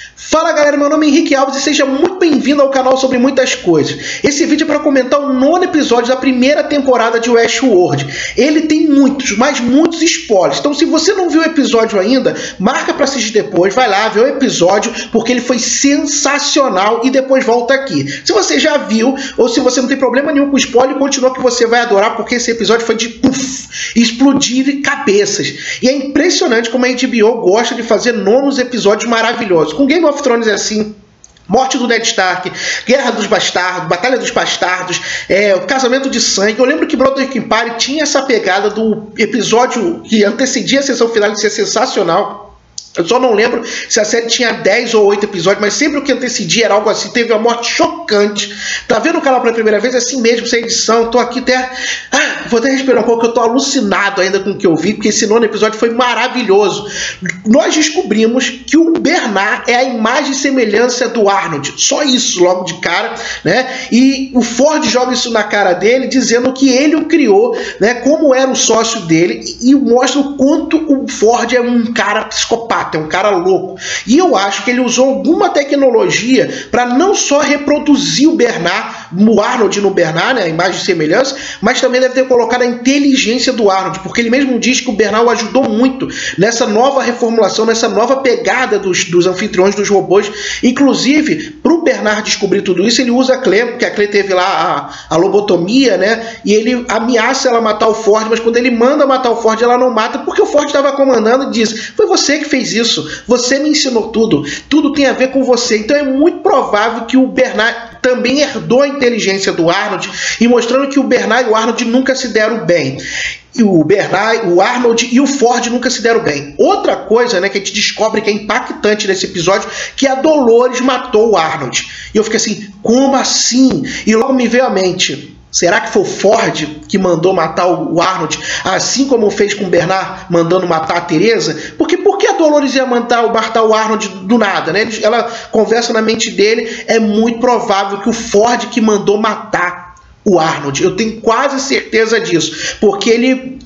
Fala galera, meu nome é Henrique Alves e seja muito bem-vindo ao canal sobre muitas coisas. Esse vídeo é para comentar o 9º episódio da primeira temporada de Westworld. Ele tem muitos, mas muitos spoilers. Então se você não viu o episódio ainda, marca para assistir depois, vai lá ver o episódio, porque ele foi sensacional e depois volta aqui. Se você já viu, ou se você não tem problema nenhum com spoiler, continua que você vai adorar, porque esse episódio foi de puff, explodir cabeças. E é impressionante como a HBO gosta de fazer nonos episódios maravilhosos. Com Game of Thrones é assim, morte do Ned Stark, Guerra dos Bastardos, Batalha dos Bastardos, o Casamento de Sangue. Eu lembro que Brothers Empire tinha essa pegada do episódio que antecedia a sessão final, que ia ser sensacional. Eu só não lembro se a série tinha 10 ou 8 episódios, mas sempre o que antecedia era algo assim. Teve uma morte chocante. Tá vendo o canal pela primeira vez? É assim mesmo, sem edição. Tô aqui até... vou até respirar um pouco, que eu tô alucinado ainda com o que eu vi, porque esse 9º episódio foi maravilhoso. Nós descobrimos que o Bernard é a imagem e semelhança do Arnold. Só isso, logo de cara, né? E o Ford joga isso na cara dele, dizendo que ele o criou, né? Como era o sócio dele, e mostra o quanto o Ford é um cara psicopata. É um cara louco. E eu acho que ele usou alguma tecnologia para não só reproduzir o Bernard, o Arnold no Bernard, né, a imagem e semelhança, mas também deve ter colocado a inteligência do Arnold, porque ele mesmo diz que o Bernard o ajudou muito nessa nova reformulação, nessa nova pegada dos anfitriões, dos robôs. Inclusive, para o Bernard descobrir tudo isso, ele usa a Clem, porque a Clem teve lá a lobotomia, né, e ele ameaça ela matar o Ford, mas quando ele manda matar o Ford, ela não mata, porque o Ford estava comandando e diz: foi você que fez isso, você me ensinou tudo, tudo tem a ver com você. Então é muito provável que o Bernard também herdou a inteligência do Arnold, e mostrando que o Bernard e o Arnold nunca se deram bem. E o Bernard, o Arnold e o Ford nunca se deram bem. Outra coisa, né, que a gente descobre que é impactante nesse episódio, que a Dolores matou o Arnold. E eu fiquei assim, como assim? E logo me veio à mente: será que foi o Ford que mandou matar o Arnold, assim como fez com o Bernard, mandando matar a Teresa? Porque por que a Dolores ia matar o Arnold do nada, né? Ela conversa na mente dele, é muito provável que o Ford que mandou matar o Arnold. Eu tenho quase certeza disso, porque ele...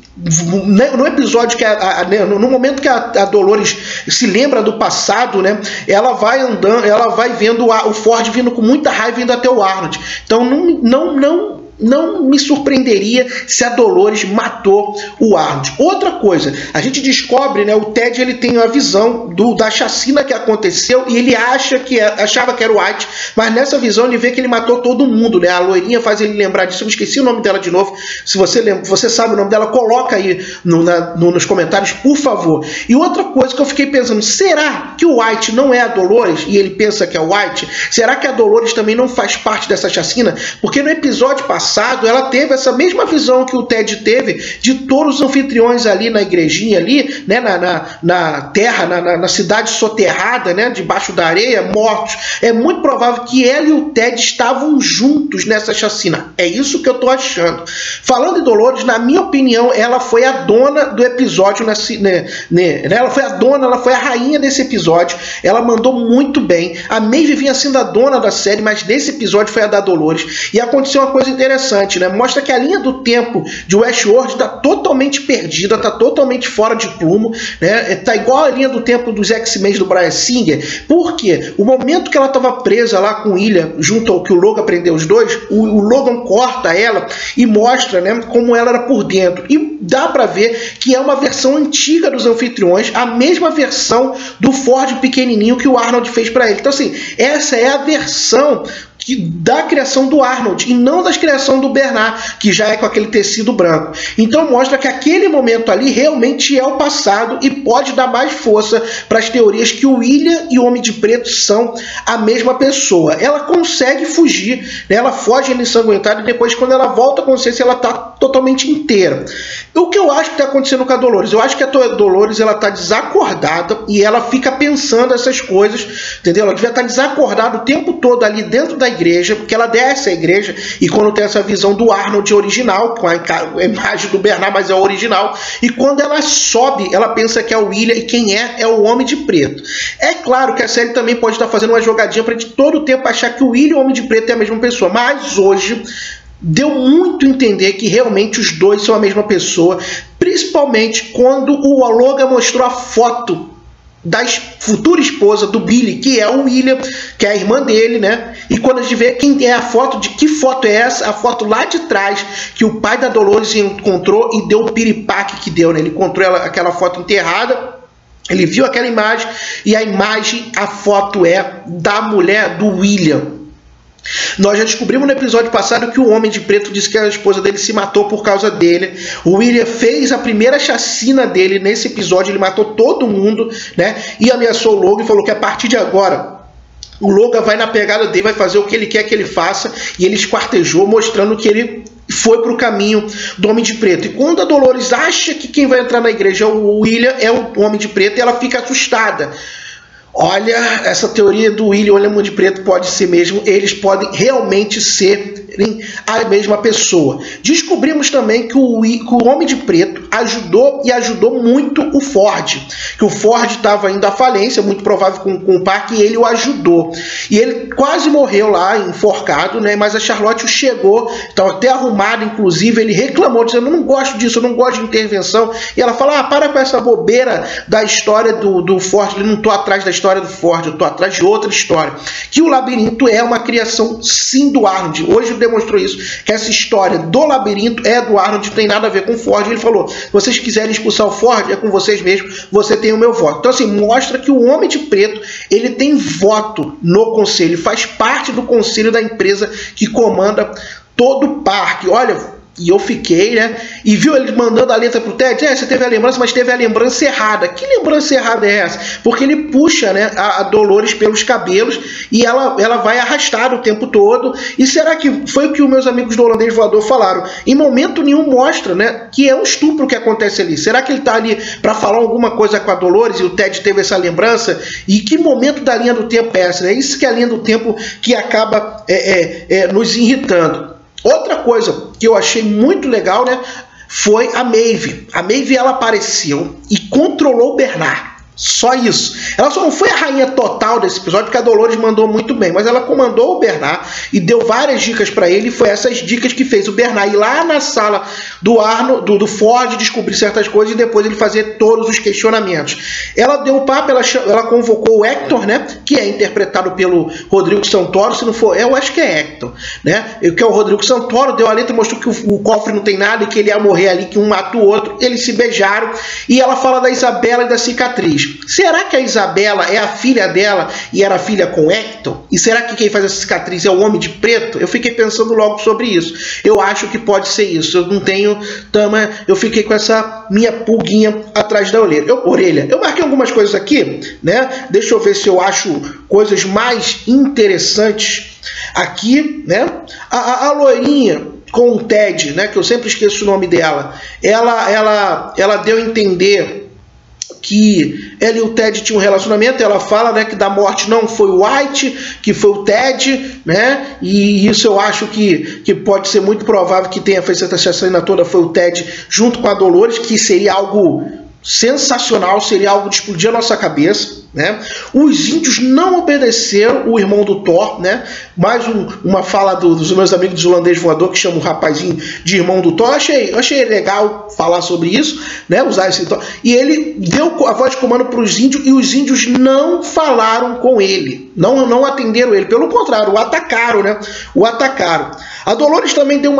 no episódio que no momento que a Dolores se lembra do passado, né, ela vai andando, ela vai vendo o Ford vindo com muita raiva indo até o Arnold. Então não me surpreenderia se a Dolores matou o Arnold. Outra coisa, a gente descobre, né, o Ted ele tem a visão da chacina que aconteceu, e ele achava que era o White, mas nessa visão ele vê que ele matou todo mundo, né? A loirinha faz ele lembrar disso. Eu esqueci o nome dela de novo. Se você lembra, você sabe o nome dela, coloca aí nos comentários, por favor. E outra coisa que eu fiquei pensando: será que o White não é a Dolores e ele pensa que é o White? Será que a Dolores também não faz parte dessa chacina? Porque no episódio passado ela teve essa mesma visão que o Ted teve de todos os anfitriões ali na igrejinha ali, né, na terra, na cidade soterrada, né, debaixo da areia, mortos. É muito provável que ela e o Ted estavam juntos nessa chacina. É isso que eu tô achando. Falando em Dolores, na minha opinião, ela foi a dona do episódio, ela foi a dona, ela foi a rainha desse episódio. Ela mandou muito bem. A Maeve vinha sendo a dona da série, mas nesse episódio foi a da Dolores. E aconteceu uma coisa interessante, né? Mostra que a linha do tempo de Westworld está totalmente perdida, está totalmente fora de prumo, né? Tá igual a linha do tempo dos X-Men do Bryan Singer. Por quê? O momento que ela estava presa lá com Ilha, junto ao que o Logan prendeu os dois, o Logan corta ela e mostra, né, como ela era por dentro. E dá para ver que é uma versão antiga dos anfitriões, a mesma versão do Ford pequenininho que o Arnold fez para ele. Então assim, essa é a versão da criação do Arnold e não da criação do Bernard, que já é com aquele tecido branco. Então mostra que aquele momento ali realmente é o passado e pode dar mais força para as teorias que o William e o Homem de Preto são a mesma pessoa. Ela consegue fugir, né? Ela foge ensanguentada, e depois, quando ela volta à consciência, ela está totalmente inteira. O que eu acho que está acontecendo com a Dolores? Eu acho que a Dolores está desacordada e ela fica pensando essas coisas, entendeu? Ela devia estar desacordada o tempo todo ali dentro da igreja, porque ela desce a igreja, e quando tem essa visão do Arnold original, com a imagem do Bernard, mas é o original, e quando ela sobe, ela pensa que é o William, e quem é o Homem de Preto. É claro que a série também pode estar fazendo uma jogadinha para a gente todo o tempo achar que o William e o Homem de Preto é a mesma pessoa, mas hoje deu muito a entender que realmente os dois são a mesma pessoa, principalmente quando o Logan mostrou a foto da futura esposa do Billy, que é o William, que é a irmã dele, né? E quando a gente vê quem é a foto, de que foto é essa? A foto lá de trás, que o pai da Dolores encontrou e deu o piripaque que deu, né? Ele encontrou aquela foto enterrada, ele viu aquela imagem, e a imagem, a foto é da mulher do William. Nós já descobrimos no episódio passado que o Homem de Preto disse que a esposa dele se matou por causa dele. O William fez a primeira chacina dele nesse episódio, ele matou todo mundo, né? E ameaçou o Logan e falou que a partir de agora o Logan vai na pegada dele, vai fazer o que ele quer que ele faça, e ele esquartejou, mostrando que ele foi para o caminho do Homem de Preto. E quando a Dolores acha que quem vai entrar na igreja é o William, é o Homem de Preto, ela fica assustada. Olha, essa teoria do William, o Homem de Preto pode ser mesmo, eles podem realmente ser a mesma pessoa. Descobrimos também que o Homem de Preto ajudou muito o Ford, que o Ford estava indo à falência, muito provável com o parque, e ele o ajudou. E ele quase morreu lá, enforcado, né? Mas a Charlotte chegou, estava até arrumado, inclusive, ele reclamou, dizendo, eu não gosto disso, eu não gosto de intervenção. E ela fala, para com essa bobeira da história do Ford, eu não estou atrás da história do Ford, eu estou atrás de outra história. Que o labirinto é uma criação, sim, do Arnold. Hoje demonstrou isso, que essa história do labirinto é do Arnold, não tem nada a ver com o Ford. Ele falou, se vocês quiserem expulsar o Ford, é com vocês mesmos, você tem o meu voto. Então assim, mostra que o Homem de Preto, ele tem voto no conselho, faz parte do conselho da empresa que comanda todo o parque. Olha, e eu fiquei, né? E viu ele mandando a letra pro Ted? Você teve a lembrança, mas teve a lembrança errada. Que lembrança errada é essa? Porque ele puxa, né, a Dolores pelos cabelos e ela vai arrastar o tempo todo. E será que foi o que os meus amigos do Holandês Voador falaram? Em momento nenhum mostra, né, que é um estupro que acontece ali. Será que ele tá ali para falar alguma coisa com a Dolores e o Ted teve essa lembrança? E que momento da linha do tempo é essa? É isso que é a linha do tempo que acaba nos irritando. Outra coisa que eu achei muito legal, né, foi a Maeve. A Maeve, ela apareceu e controlou o Bernard. Só isso. Ela só não foi a rainha total desse episódio, porque a Dolores mandou muito bem, mas ela comandou o Bernard e deu várias dicas para ele, e foi essas dicas que fez o Bernard ir lá na sala do Arnold, do Ford, descobrir certas coisas e depois ele fazer todos os questionamentos. Ela deu o papo, ela convocou o Hector, né, que é interpretado pelo Rodrigo Santoro, se não for, eu acho que é Hector, né, que é o Rodrigo Santoro, deu a letra, mostrou que o cofre não tem nada e que ele ia morrer ali, que um mata o outro, eles se beijaram, e ela fala da Isabela e da cicatriz. Será que a Isabela é a filha dela e era filha com Hector? E será que quem faz essa cicatriz é o Homem de Preto? Eu fiquei pensando logo sobre isso. Eu acho que pode ser isso. Eu não tenho tama, eu fiquei com essa minha pulguinha atrás da orelha. Eu marquei algumas coisas aqui, né? Deixa eu ver se eu acho coisas mais interessantes aqui, né? A loirinha com o Ted, né? Que eu sempre esqueço o nome dela. Ela deu a entender que ela e o Ted tinham um relacionamento. Ela fala, né, que da morte não foi o White, que foi o Ted, né, e isso eu acho que pode ser muito provável que tenha feito essa chacina toda foi o Ted junto com a Dolores, que seria algo sensacional, seria algo de explodir a nossa cabeça, né? Os índios não obedeceram o irmão do Thor, né? Mais uma fala dos meus amigos do Holandês Voador, que chama o rapazinho de irmão do Thor. Achei legal falar sobre isso, né? Usar esse Thor. E ele deu a voz de comando para os índios e os índios não falaram com ele, não atenderam ele, pelo contrário, o atacaram, né? O atacaram. A Dolores também deu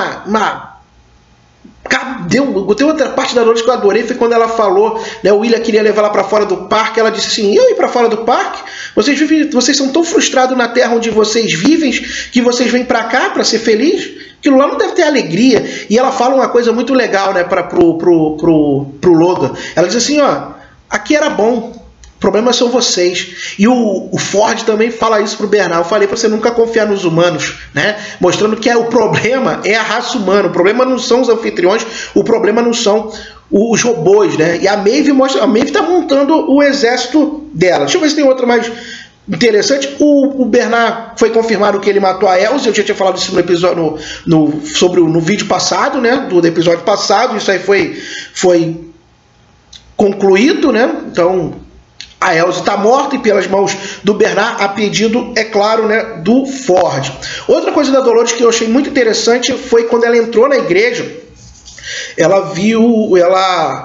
tem outra parte da Dolores que eu adorei, foi quando ela falou, né, o William queria levar ela para fora do parque. Ela disse assim, eu ir para fora do parque? Vocês são tão frustrados na terra onde vocês vivem que vocês vêm para cá para ser felizes? Aquilo lá não deve ter alegria. E ela fala uma coisa muito legal, né, pro Logan. Ela diz assim, ó, aqui era bom, o problema são vocês. E o Ford também fala isso pro Bernard. Eu falei para você nunca confiar nos humanos, né? Mostrando que o problema é a raça humana. O problema não são os anfitriões, o problema não são os robôs, né? E a Maeve tá montando o exército dela. Deixa eu ver se tem outra mais interessante. O Bernard foi confirmado que ele matou a Elsa. Eu já tinha falado isso no episódio no vídeo passado, né? Do episódio passado. Isso aí foi concluído, né? Então a Elsa está morta e pelas mãos do Bernard, a pedido, é claro, né, do Ford. Outra coisa da Dolores que eu achei muito interessante foi quando ela entrou na igreja. Ela viu,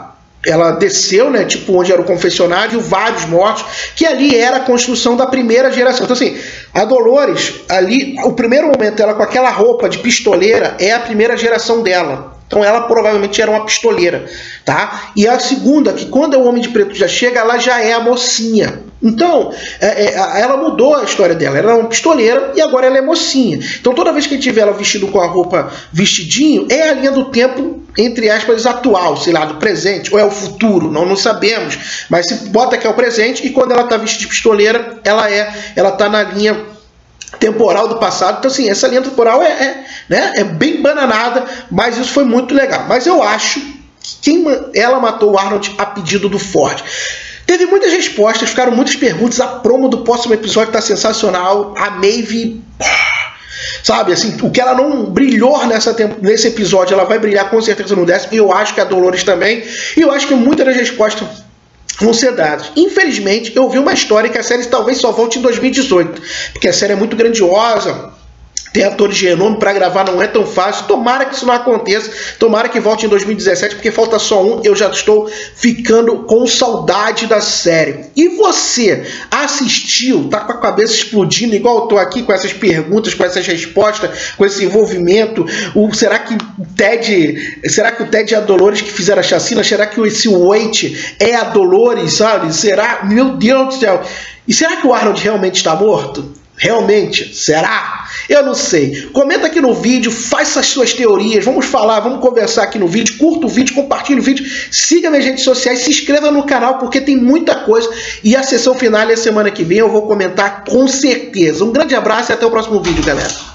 ela desceu, né, tipo onde era o confessionário, vários mortos, que ali era a construção da primeira geração. Então assim, a Dolores, ali, o primeiro momento, ela com aquela roupa de pistoleira, é a primeira geração dela. Então ela provavelmente era uma pistoleira, tá? E a segunda, que quando o Homem de Preto já chega, ela já é a mocinha. Então, ela mudou a história dela. Ela era uma pistoleira e agora ela é mocinha. Então toda vez que a gente vê ela vestido com a roupa vestidinho, é a linha do tempo, entre aspas, atual, sei lá, do presente, ou é o futuro, não sabemos. Mas se bota que é o presente, e quando ela tá vestida de pistoleira, ela tá na linha temporal do passado. Então assim, essa linha temporal é bem bananada, mas isso foi muito legal. Mas eu acho que ela matou o Arnold a pedido do Ford. Teve muitas respostas, ficaram muitas perguntas. A promo do próximo episódio tá sensacional. A Maeve, sabe, assim, o que ela não brilhou nesse episódio, ela vai brilhar com certeza no 10º. E eu acho que a Dolores também. E eu acho que muitas das respostas vão ser dadas. Infelizmente, eu vi uma história que a série talvez só volte em 2018, porque a série é muito grandiosa, tem atores de renome para gravar, não é tão fácil. Tomara que isso não aconteça, tomara que volte em 2017, porque falta só um. Eu já estou ficando com saudade da série. E você assistiu, tá com a cabeça explodindo, igual eu tô aqui com essas perguntas, com essas respostas, com esse envolvimento? Será que o Ted e a Dolores que fizeram a chacina? Será que esse Wait é a Dolores, sabe? Será? Meu Deus do céu! E será que o Arnold realmente está morto? Realmente? Será? Eu não sei. Comenta aqui no vídeo, faça as suas teorias, vamos falar, vamos conversar aqui no vídeo, curta o vídeo, compartilhe o vídeo, siga minhas redes sociais, se inscreva no canal porque tem muita coisa e a sessão final é semana que vem, eu vou comentar com certeza. Um grande abraço e até o próximo vídeo, galera.